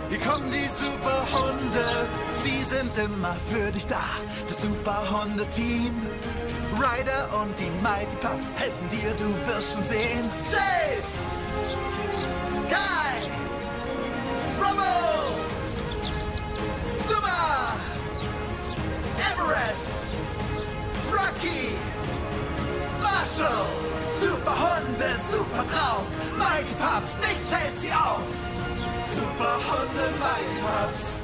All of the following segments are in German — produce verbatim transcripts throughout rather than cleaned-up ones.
Hier kommen die Superhunde, sie sind immer für dich da. Das Superhunde-Team, Ryder und die Mighty Pups helfen dir, du wirst schon sehen. Chase, Sky, Robo, Super, Everest, Rocky, Marshall, Superhunde, super drauf. Mighty Pups, nichts hält sie auf. Superhunde, Mighty Pups.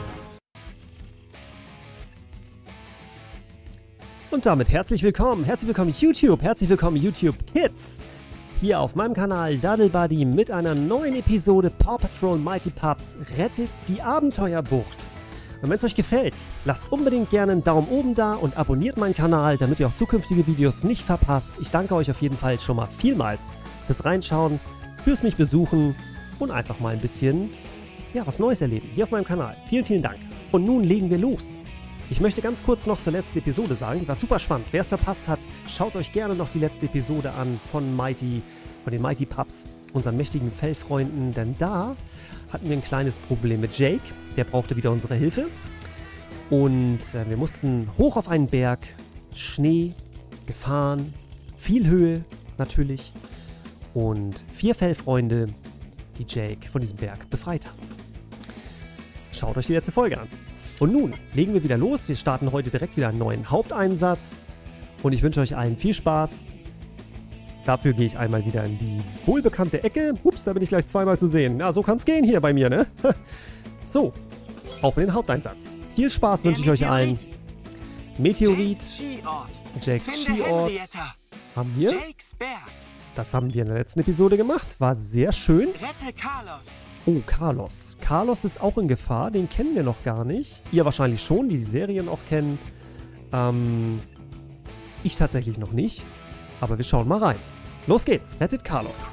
Und damit herzlich willkommen, herzlich willkommen YouTube, herzlich willkommen YouTube Kids. Hier auf meinem Kanal Duddle Buddy mit einer neuen Episode Paw Patrol Mighty Pups rettet die Abenteuerbucht. Und wenn es euch gefällt, lasst unbedingt gerne einen Daumen oben da und abonniert meinen Kanal, damit ihr auch zukünftige Videos nicht verpasst. Ich danke euch auf jeden Fall schon mal vielmals fürs Reinschauen, fürs mich besuchen und einfach mal ein bisschen, ja, was Neues erleben hier auf meinem Kanal. Vielen, vielen Dank. Und nun legen wir los. Ich möchte ganz kurz noch zur letzten Episode sagen, die war super spannend. Wer es verpasst hat, schaut euch gerne noch die letzte Episode an von Mighty, von den Mighty Pups, unseren mächtigen Fellfreunden, denn da hatten wir ein kleines Problem mit Jake. Der brauchte wieder unsere Hilfe. Und äh, wir mussten hoch auf einen Berg, Schnee, gefahren, viel Höhe natürlich. Und vier Fellfreunde, die Jake von diesem Berg befreit haben. Schaut euch die letzte Folge an. Und nun legen wir wieder los. Wir starten heute direkt wieder einen neuen Haupteinsatz. Und ich wünsche euch allen viel Spaß. Dafür gehe ich einmal wieder in die wohlbekannte Ecke. Ups, da bin ich gleich zweimal zu sehen. Na, so kann es gehen hier bei mir, ne? So, auf in den Haupteinsatz. Viel Spaß wünsche ich euch allen. Meteorit. Jakes Skiort. Haben wir. Das haben wir in der letzten Episode gemacht. War sehr schön. Rette Carlos. Oh, Carlos. Carlos ist auch in Gefahr. Den kennen wir noch gar nicht. Ihr wahrscheinlich schon, die die Serien auch kennen. Ähm, ich tatsächlich noch nicht. Aber wir schauen mal rein. Los geht's. Rettet Carlos.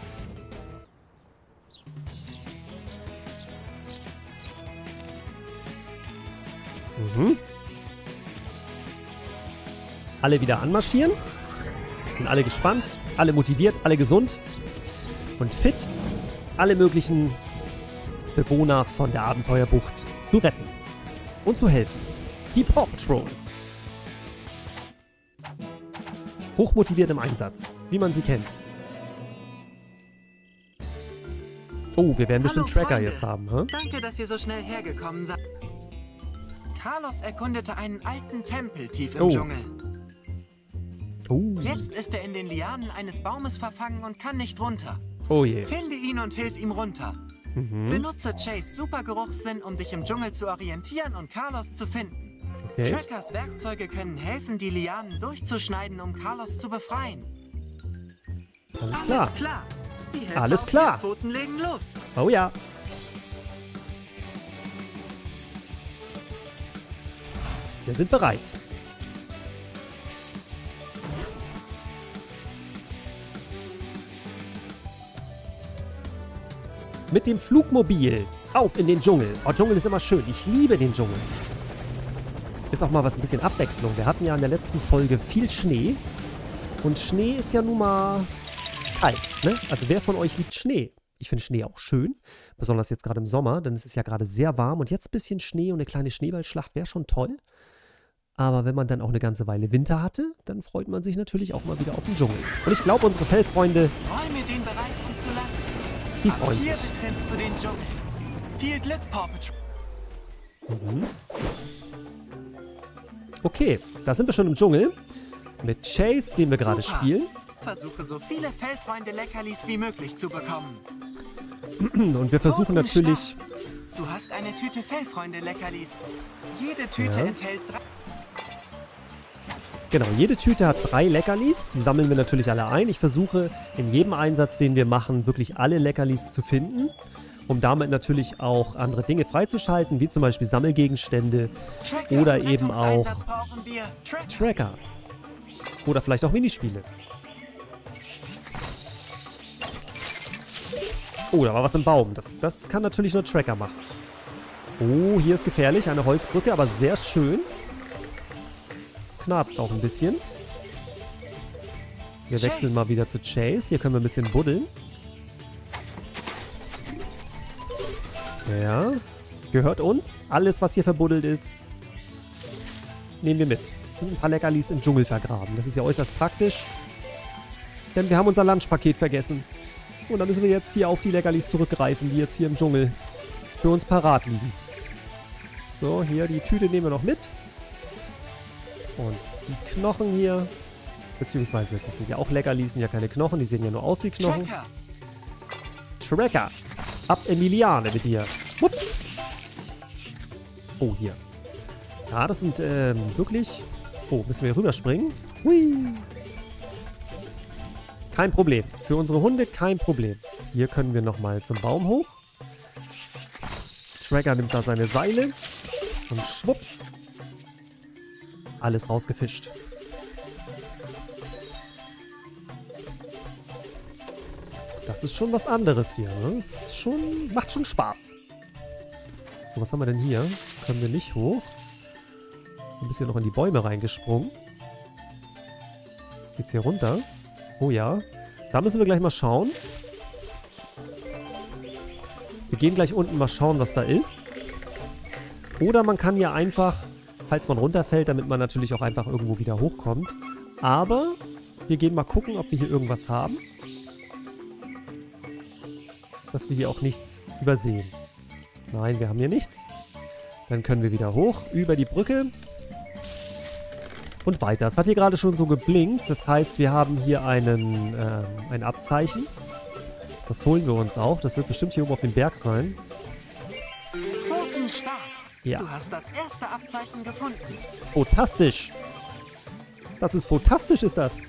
Mhm. Alle wieder anmarschieren. Sind alle gespannt, alle motiviert, alle gesund und fit, alle möglichen Bewohner von der Abenteuerbucht zu retten und zu helfen. Die Paw Patrol. Hochmotiviert im Einsatz, wie man sie kennt. Oh, wir werden bestimmt Hallo, Tracker Freunde. jetzt haben, hä? Danke, dass ihr so schnell hergekommen seid. Carlos erkundete einen alten Tempel tief im Oh. Dschungel. Oh. Jetzt ist er in den Lianen eines Baumes verfangen und kann nicht runter. Oh je. Finde ihn und hilf ihm runter. Mhm. Benutze Chase Supergeruchssinn, um dich im Dschungel zu orientieren und Carlos zu finden. Okay. Trackers Werkzeuge können helfen, die Lianen durchzuschneiden, um Carlos zu befreien. Alles klar. Alles klar. Die Helfer Alles auf klar. vier Pfoten legen los. Oh ja. Wir sind bereit. Mit dem Flugmobil auf in den Dschungel. Oh, Dschungel ist immer schön. Ich liebe den Dschungel. Ist auch mal was ein bisschen Abwechslung. Wir hatten ja in der letzten Folge viel Schnee. Und Schnee ist ja nun mal kalt, ne? Also wer von euch liebt Schnee? Ich finde Schnee auch schön. Besonders jetzt gerade im Sommer, denn es ist ja gerade sehr warm. Und jetzt ein bisschen Schnee und eine kleine Schneeballschlacht wäre schon toll. Aber wenn man dann auch eine ganze Weile Winter hatte, dann freut man sich natürlich auch mal wieder auf den Dschungel. Und ich glaube, unsere Fellfreunde, Räume den Bereich, um zu landen. die Ab freuen hier sich. betrittst du den Dschungel. Viel Glück, Paw Patrol. Mhm. Okay, da sind wir schon im Dschungel. Mit Chase, den wir gerade Super. spielen. Versuche so viele Fellfreunde Leckerlis wie möglich zu bekommen. Und wir versuchen natürlich... Pfoten stark. Du hast eine Tüte Fellfreunde Leckerlis. Jede Tüte Ja. enthält drei... Genau, jede Tüte hat drei Leckerlis. Die sammeln wir natürlich alle ein. Ich versuche in jedem Einsatz, den wir machen, wirklich alle Leckerlis zu finden. Um damit natürlich auch andere Dinge freizuschalten, wie zum Beispiel Sammelgegenstände Tracker. oder Im eben auch Rettungseinsatz brauchen wir Tracker. Tracker. Oder vielleicht auch Minispiele. Oh, da war was im Baum. Das, das kann natürlich nur Tracker machen. Oh, hier ist gefährlich. Eine Holzbrücke, aber sehr schön. Knarzt auch ein bisschen. Wir wechseln mal wieder zu Chase. Hier können wir ein bisschen buddeln. Ja. Gehört uns. Alles, was hier verbuddelt ist, nehmen wir mit. Es sind ein paar Leckerlis im Dschungel vergraben. Das ist ja äußerst praktisch. Denn wir haben unser Lunchpaket vergessen. Und da müssen wir jetzt hier auf die Leckerlis zurückgreifen, die jetzt hier im Dschungel für uns parat liegen. So, hier die Tüte nehmen wir noch mit. Und die Knochen hier. Beziehungsweise, das sind ja auch Leckerlis, sind ja keine Knochen. Die sehen ja nur aus wie Knochen. Tracker. Tracker. Ab Emiliane mit dir. Ups. Oh, hier. Ja, das sind ähm, wirklich... Oh, müssen wir hier rüberspringen? Hui. Kein Problem. Für unsere Hunde kein Problem. Hier können wir nochmal zum Baum hoch. Tracker nimmt da seine Seile. Und schwupps. Alles rausgefischt. Das ist schon was anderes hier. Ne? Das ist schon, macht schon Spaß. So, was haben wir denn hier? Können wir nicht hoch. Ein bisschen noch in die Bäume reingesprungen. Geht's hier runter? Oh ja. Da müssen wir gleich mal schauen. Wir gehen gleich unten mal schauen, was da ist. Oder man kann ja einfach, falls man runterfällt, damit man natürlich auch einfach irgendwo wieder hochkommt. Aber wir gehen mal gucken, ob wir hier irgendwas haben. Dass wir hier auch nichts übersehen. Nein, wir haben hier nichts. Dann können wir wieder hoch, über die Brücke. Und weiter. Es hat hier gerade schon so geblinkt. Das heißt, wir haben hier einen, ähm, ein Abzeichen. Das holen wir uns auch. Das wird bestimmt hier oben auf dem Berg sein. Pfotenstark. Ja. Du hast das erste Abzeichen gefunden. Fantastisch. Das ist fantastisch, ist das.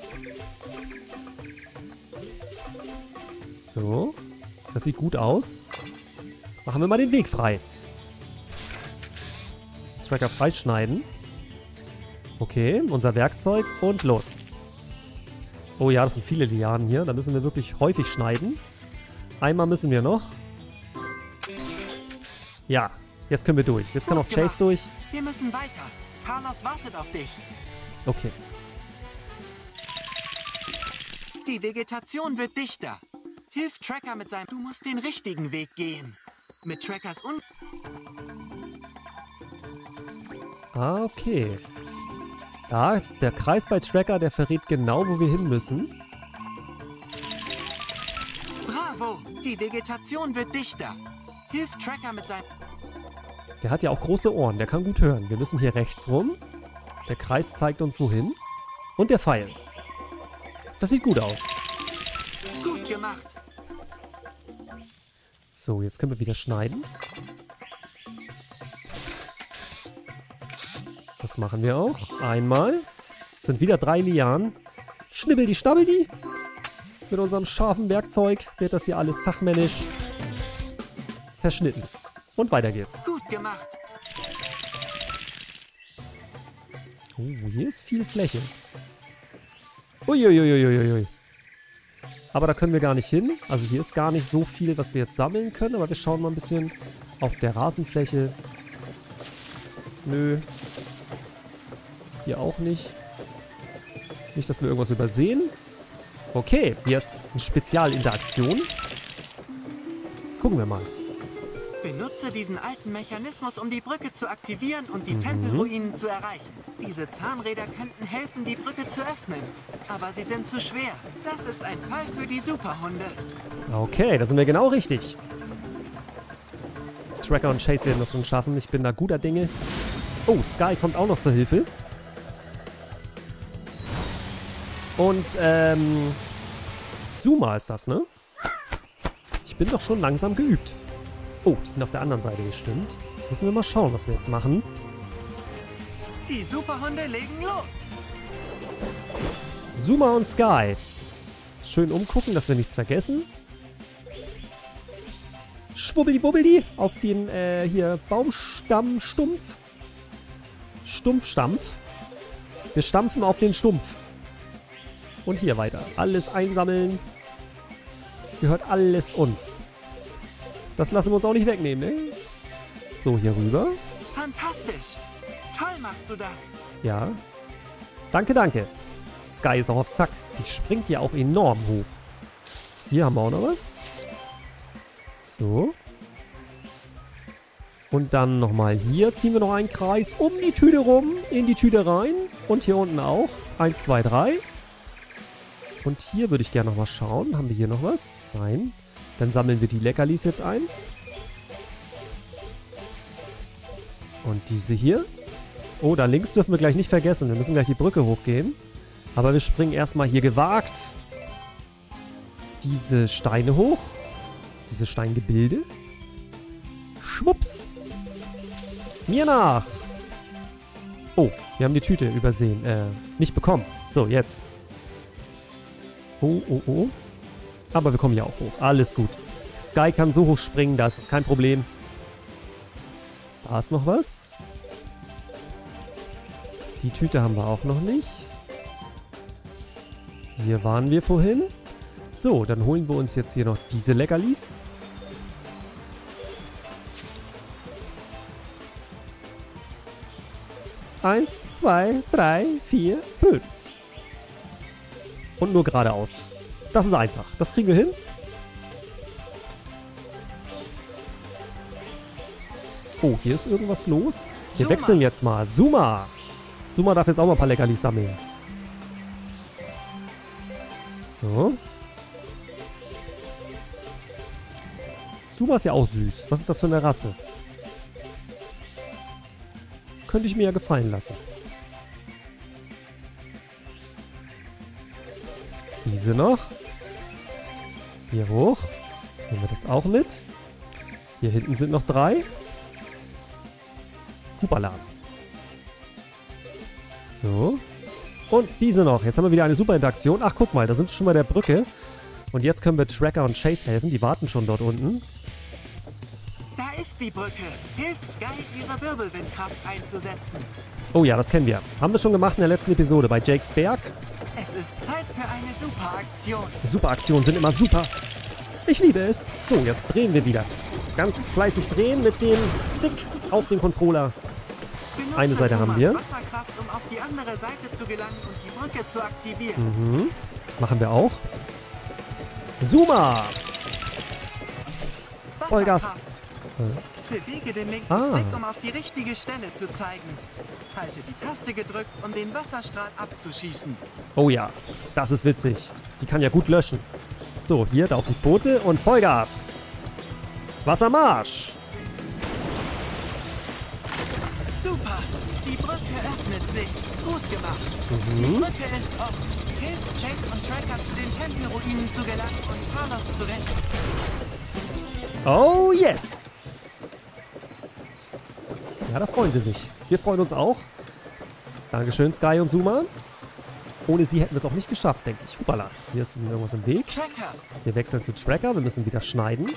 So. Das sieht gut aus. Machen wir mal den Weg frei. Tracker freischneiden. Okay, unser Werkzeug und los. Oh ja, das sind viele Lianen hier. Da müssen wir wirklich häufig schneiden. Einmal müssen wir noch. Ja, jetzt können wir durch. Jetzt kann auch Chase durch. Wir müssen weiter. Carlos wartet auf dich. Okay. Die Vegetation wird dichter. Hilf Tracker mit seinem... Du musst den richtigen Weg gehen. Mit Trackers und... Ah, okay. Ja, der Kreis bei Tracker, der verrät genau, wo wir hin müssen. Bravo! Die Vegetation wird dichter. Hilf Tracker mit seinem... Der hat ja auch große Ohren, der kann gut hören. Wir müssen hier rechts rum. Der Kreis zeigt uns wohin. Und der Pfeil. Das sieht gut aus. Gut gemacht. So, jetzt können wir wieder schneiden. Das machen wir auch. Einmal. Das sind wieder drei Lianen. Schnibbel die, schnabbel die. Mit unserem scharfen Werkzeug wird das hier alles fachmännisch zerschnitten. Und weiter geht's. Gut gemacht. Oh, hier ist viel Fläche. Uiuiuiuiui. Aber da können wir gar nicht hin. Also hier ist gar nicht so viel, was wir jetzt sammeln können. Aber wir schauen mal ein bisschen auf der Rasenfläche. Nö. Hier auch nicht. Nicht, dass wir irgendwas übersehen. Okay, hier ist eine Spezialinteraktion. Gucken wir mal. Benutze diesen alten Mechanismus, um die Brücke zu aktivieren und die Mhm. Tempelruinen zu erreichen. Diese Zahnräder könnten helfen, die Brücke zu öffnen. Aber sie sind zu schwer. Das ist ein Fall für die Superhunde. Okay, da sind wir genau richtig. Tracker und Chase werden das schon schaffen. Ich bin da guter Dinge. Oh, Sky kommt auch noch zur Hilfe. Und, ähm... Zuma ist das, ne? Ich bin doch schon langsam geübt. Oh, die sind auf der anderen Seite gestimmt. Müssen wir mal schauen, was wir jetzt machen. Die Superhunde legen los. Zuma und Sky. Schön umgucken, dass wir nichts vergessen. Schwubbeli-bubbeli auf den, äh, hier, Baumstammstumpf. Stumpfstampf. Wir stampfen auf den Stumpf. Und hier weiter. Alles einsammeln. Gehört alles uns. Das lassen wir uns auch nicht wegnehmen, ne? So, hier rüber. Fantastisch. Toll machst du das. Ja. Danke, danke. Sky ist auch auf Zack. Die springt ja auch enorm hoch. Hier haben wir auch noch was. So. Und dann nochmal hier ziehen wir noch einen Kreis um die Tüte rum, in die Tüte rein. Und hier unten auch. Eins, zwei, drei. Und hier würde ich gerne nochmal schauen. Haben wir hier noch was? Nein. Dann sammeln wir die Leckerlis jetzt ein. Und diese hier. Oh, da links dürfen wir gleich nicht vergessen. Wir müssen gleich die Brücke hochgehen. Aber wir springen erstmal hier gewagt diese Steine hoch. Diese Steingebilde. Schwupps. Mir nach. Oh, wir haben die Tüte übersehen. Äh, nicht bekommen. So, jetzt. Oh, oh, oh. Aber wir kommen ja auch hoch. Alles gut. Sky kann so hoch springen, das ist kein Problem. Da ist noch was. Die Tüte haben wir auch noch nicht. Hier waren wir vorhin. So, dann holen wir uns jetzt hier noch diese Leckerlis. Eins, zwei, drei, vier, fünf. Und nur geradeaus. Das ist einfach. Das kriegen wir hin. Oh, hier ist irgendwas los. Wir Zuma. wechseln jetzt mal. Zuma. Zuma darf jetzt auch mal ein paar Leckerlis sammeln. So. Zuma ist ja auch süß. Was ist das für eine Rasse? Könnte ich mir ja gefallen lassen. Diese noch. Hier hoch. Nehmen wir das auch mit. Hier hinten sind noch drei. Hupala. So. Und diese noch. Jetzt haben wir wieder eine super Interaktion. Ach, guck mal, da sind wir schon bei der Brücke. Und jetzt können wir Tracker und Chase helfen. Die warten schon dort unten. Da ist die Brücke. Hilf Sky, ihre Wirbelwindkraft einzusetzen. Oh ja, das kennen wir. Haben wir schon gemacht in der letzten Episode bei Jakes Berg. Es ist Zeit für eine Superaktion. Superaktionen sind immer super. Ich liebe es. So, jetzt drehen wir wieder. Ganz fleißig drehen mit dem Stick auf den Controller. Benutze Eine Seite haben wir. Wasserkraft, um auf die andere Seite zu gelangen und die Brücke zu aktivieren. Mhm. Machen wir auch. Zuma! Vollgas. Wasserkraft. Bewege den linken Ah. Stick, um auf die richtige Stelle zu zeigen. Halte die Taste gedrückt, um den Wasserstrahl abzuschießen. Oh ja, das ist witzig. Die kann ja gut löschen. So, hier, da auf die Pfote und Vollgas. Wassermarsch. Super! Die Brücke öffnet sich. Gut gemacht. Mhm. Die Brücke ist offen. Hilft Chase und Tracker zu den Tempelruinen zu gelangen und Carlos zu retten. Oh yes. Ja, da freuen sie sich. Wir freuen uns auch. Dankeschön, Sky und Zuma. Ohne sie hätten wir es auch nicht geschafft, denke ich. Hupala. Hier ist irgendwas im Weg. Tracker! Wir wechseln zu Tracker. Wir müssen wieder schneiden.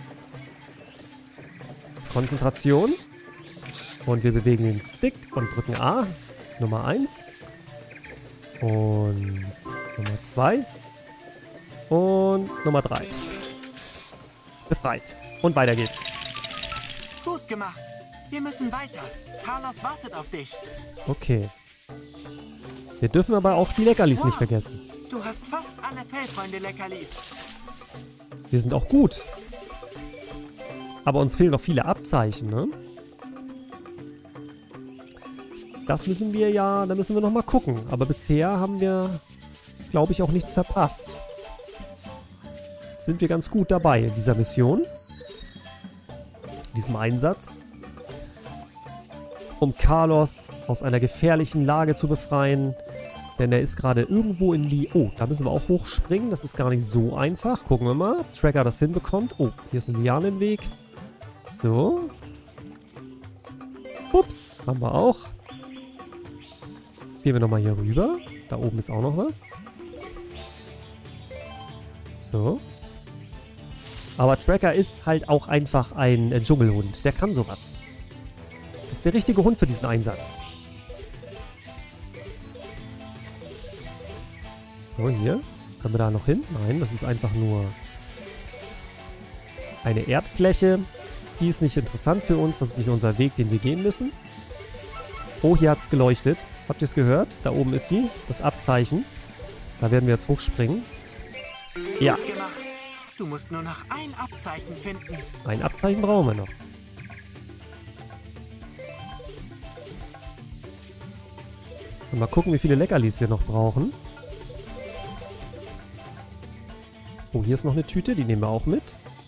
Konzentration. Und wir bewegen den Stick und drücken A. Nummer eins. Und Nummer zwei. Und Nummer drei. Befreit. Und weiter geht's. Gut gemacht. Wir müssen weiter. Carlos wartet auf dich. Okay. Wir dürfen aber auch die Leckerlis nicht vergessen. Du hast fast alle Fellfreunde-Leckerlis. Wir sind auch gut. Aber uns fehlen noch viele Abzeichen, ne? Das müssen wir ja, da müssen wir noch mal gucken. Aber bisher haben wir, glaube ich, auch nichts verpasst. Sind wir ganz gut dabei in dieser Mission. In diesem Einsatz. Um Carlos aus einer gefährlichen Lage zu befreien. Denn er ist gerade irgendwo in die... Oh, da müssen wir auch hochspringen. Das ist gar nicht so einfach. Gucken wir mal, ob Tracker das hinbekommt. Oh, hier ist ein Liane im Weg. So. Ups, haben wir auch. Jetzt gehen wir nochmal hier rüber. Da oben ist auch noch was. So. Aber Tracker ist halt auch einfach ein äh, Dschungelhund. Der kann sowas. Ist der richtige Hund für diesen Einsatz. So, hier. Können wir da noch hin? Nein, das ist einfach nur eine Erdfläche. Die ist nicht interessant für uns. Das ist nicht unser Weg, den wir gehen müssen. Oh, hier hat es geleuchtet. Habt ihr es gehört? Da oben ist sie. Das Abzeichen. Da werden wir jetzt hochspringen. Ja. Gut gemacht. Du musst nur noch ein Abzeichen finden. Ein Abzeichen brauchen wir noch. Und mal gucken, wie viele Leckerlis wir noch brauchen. Oh, hier ist noch eine Tüte, die nehmen wir auch mit.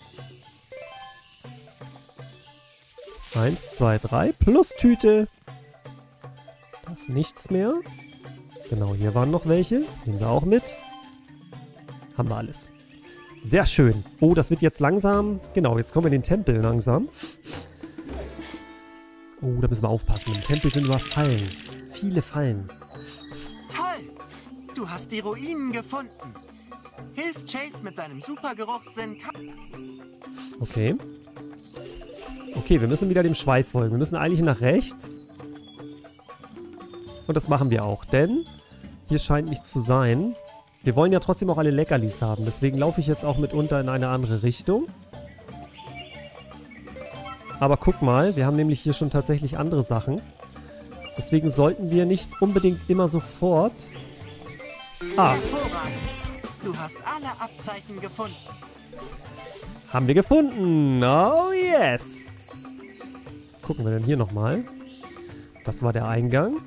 Eins, zwei, drei. Plus Tüte. Das ist nichts mehr. Genau, hier waren noch welche. Nehmen wir auch mit. Haben wir alles. Sehr schön. Oh, das wird jetzt langsam... Genau, jetzt kommen wir in den Tempel langsam. Oh, da müssen wir aufpassen. Im Tempel sind immer Fallen. Viele Fallen. Toll! Du hast die Ruinen gefunden. Hilf Chase mit seinem Supergeruchssinn. Okay. Okay, wir müssen wieder dem Schweif folgen. Wir müssen eigentlich nach rechts. Und das machen wir auch, denn hier scheint nichts zu sein. Wir wollen ja trotzdem auch alle Leckerlis haben. Deswegen laufe ich jetzt auch mitunter in eine andere Richtung. Aber guck mal, wir haben nämlich hier schon tatsächlich andere Sachen. Deswegen sollten wir nicht unbedingt immer sofort... Ah. Hervorragend. Du hast alle Abzeichen gefunden. Haben wir gefunden. Oh yes. Gucken wir denn hier nochmal. Das war der Eingang.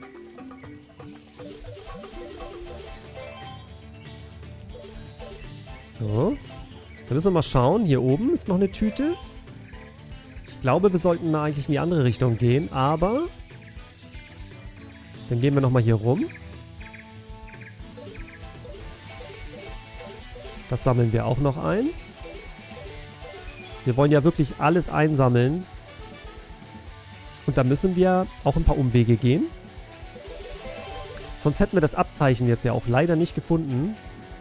So. Dann müssen wir mal schauen. Hier oben ist noch eine Tüte. Ich glaube, wir sollten eigentlich in die andere Richtung gehen, aber... Dann gehen wir nochmal hier rum. Das sammeln wir auch noch ein. Wir wollen ja wirklich alles einsammeln. Und da müssen wir auch ein paar Umwege gehen. Sonst hätten wir das Abzeichen jetzt ja auch leider nicht gefunden.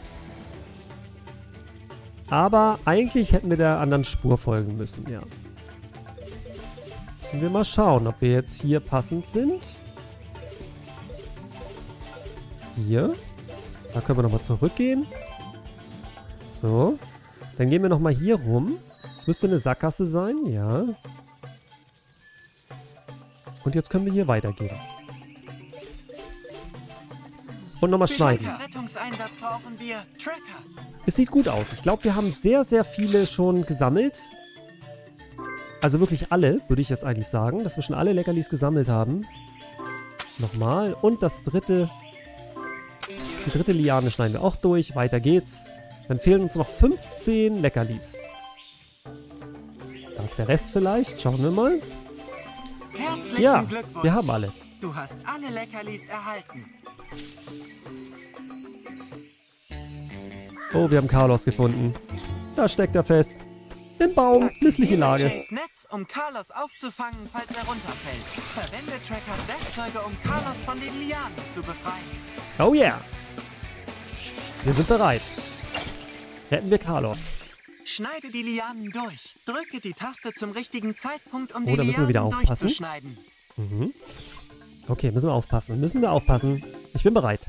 Aber eigentlich hätten wir der anderen Spur folgen müssen, ja. Müssen wir mal schauen, ob wir jetzt hier passend sind. Hier. Da können wir nochmal zurückgehen. So. Dann gehen wir nochmal hier rum. Das müsste eine Sackgasse sein, ja. Und jetzt können wir hier weitergehen. Und nochmal schneiden. Für Rettungseinsatz brauchen wir Tracker. Es sieht gut aus. Ich glaube, wir haben sehr, sehr viele schon gesammelt. Also wirklich alle, würde ich jetzt eigentlich sagen. Dass wir schon alle Leckerlis gesammelt haben. Nochmal. Und das dritte... Die dritte Liane schneiden wir auch durch. Weiter geht's. Dann fehlen uns noch fünfzehn Leckerlis. Da ist der Rest vielleicht. Schauen wir mal. Herzlichen Ja, Glückwunsch. wir haben alle. Du hast alle Leckerlis erhalten. Oh, wir haben Carlos gefunden. Da steckt er fest. Im Baum. Missliche Lage. Chase Netz, um Carlos aufzufangen, falls er runterfällt. Verwende Trackers Werkzeuge, um Carlos von den Lianen zu befreien. Oh yeah. Wir sind bereit. Retten wir Carlos. Schneide die Lianen durch. Drücke die Taste zum richtigen Zeitpunkt, um Oh, die da müssen wir Lianen wieder aufpassen. durchzuschneiden. Mhm. Okay, müssen wir aufpassen. Müssen wir aufpassen. Ich bin bereit.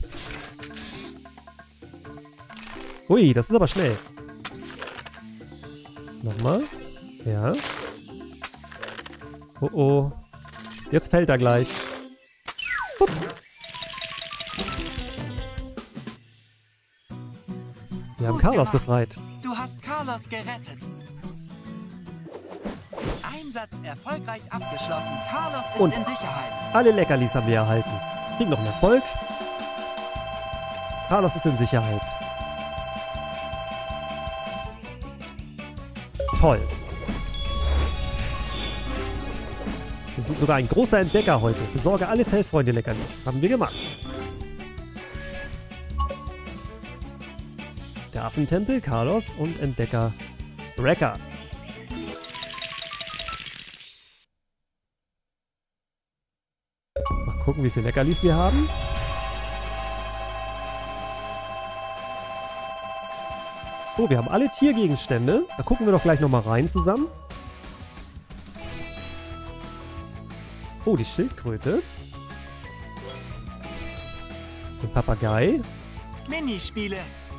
Ui, das ist aber schnell. Nochmal. Ja. Oh oh. Jetzt fällt er gleich. Ups. Wir haben Gut Carlos gemacht. befreit. Du hast Carlos gerettet. Einsatz erfolgreich abgeschlossen. Carlos ist Und in Sicherheit. alle Leckerlis haben wir erhalten. Kriegen noch einen Erfolg. Carlos ist in Sicherheit. Toll. Wir sind sogar ein großer Entdecker heute. Besorge alle Fellfreunde Leckerlis. Haben wir gemacht. Der Affentempel, Carlos und Entdecker Wrecker. Mal gucken, wie viele Leckerlis wir haben. Oh, wir haben alle Tiergegenstände. Da gucken wir doch gleich nochmal rein zusammen. Oh, die Schildkröte. Den Papagei. Minispiele.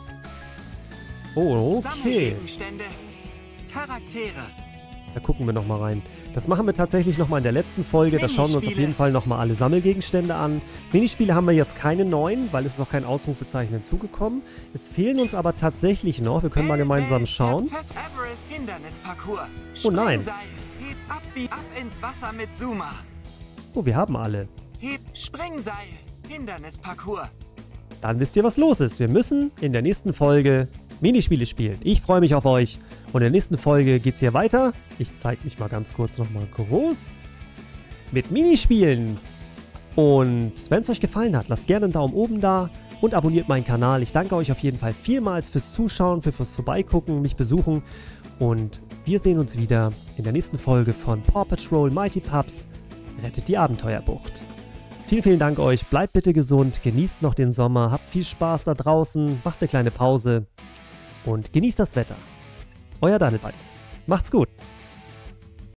Oh, okay. Sammelgegenstände. Charaktere. Da gucken wir nochmal rein. Das machen wir tatsächlich nochmal in der letzten Folge. Da schauen wir uns auf Minispiele. jeden Fall nochmal alle Sammelgegenstände an. Minispiele haben wir jetzt keine neuen, weil es ist noch kein Ausrufezeichen hinzugekommen. Es fehlen uns aber tatsächlich noch. Wir können mal gemeinsam schauen. Der Pfeff Everest Hindernisparcours. Oh nein. Springseil. Heb ab wie ab ins Wasser mit Zuma. Oh, wir haben alle. Heb Springseil. Hindernisparcours. Dann wisst ihr, was los ist. Wir müssen in der nächsten Folge Minispiele spielen. Ich freue mich auf euch. Und in der nächsten Folge geht es hier weiter. Ich zeige mich mal ganz kurz nochmal groß. Mit Minispielen. Und wenn es euch gefallen hat, lasst gerne einen Daumen oben da und abonniert meinen Kanal. Ich danke euch auf jeden Fall vielmals fürs Zuschauen, für, fürs Vorbeigucken, mich besuchen. Und wir sehen uns wieder in der nächsten Folge von Paw Patrol Mighty Pups rettet die Abenteuerbucht. Vielen, vielen Dank euch. Bleibt bitte gesund, genießt noch den Sommer, habt viel Spaß da draußen, macht eine kleine Pause und genießt das Wetter. Euer Daddle Buddy. Macht's gut.